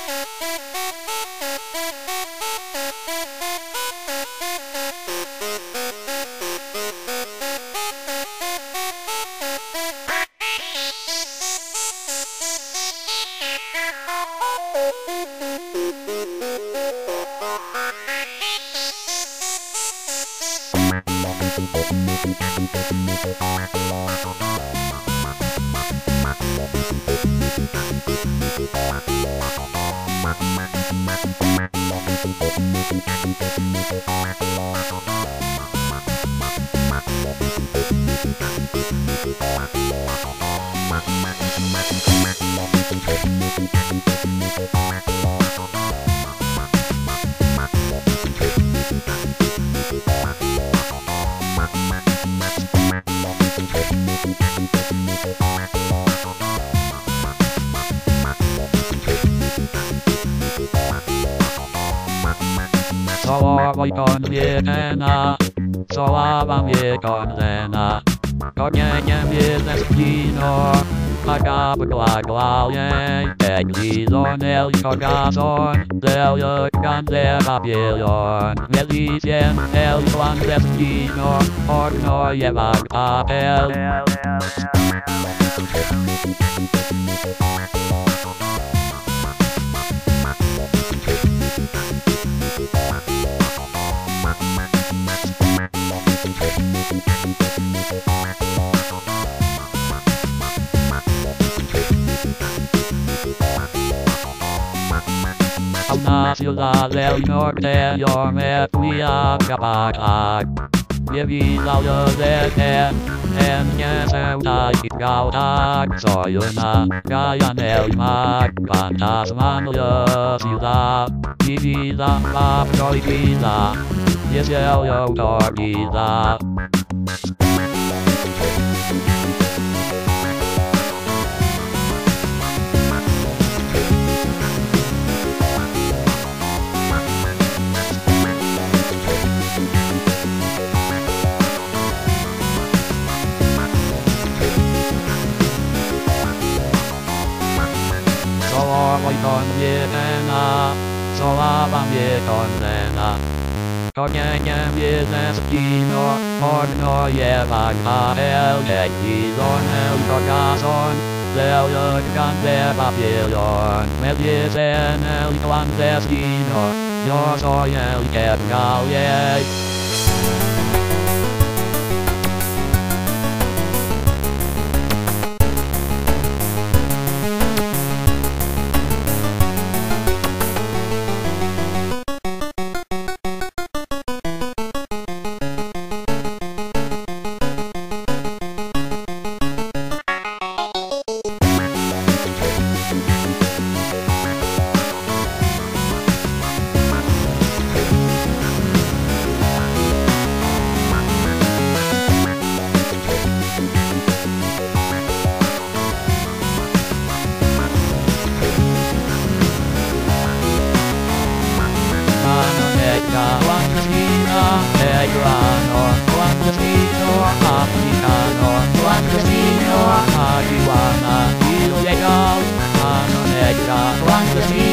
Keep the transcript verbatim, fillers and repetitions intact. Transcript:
Cała konwiena, cała wam je konwena, konieniem jest kino, taka błagłaje, egzizon el kogazon, del cancer papillon, melicien el clandestino, horno lleva papel. A una ciudad del norte yo me fui a acabar. Mi vida yo dejé en Ceuta y Gauta. Soy una galla en el mar, fantasmando la ciudad. Mi vida va prohibida y es el autoridad. Voy con Viena, sola wam je konwena. Konieniem jest kino, horno lleva papel, egzizon el cogazon, del cancer papillon, me dicen el clandestino, yo soy el que galle. Negrano, clandestino, africano, clandestino, marihuana, ilegal, mano negra, clandestino.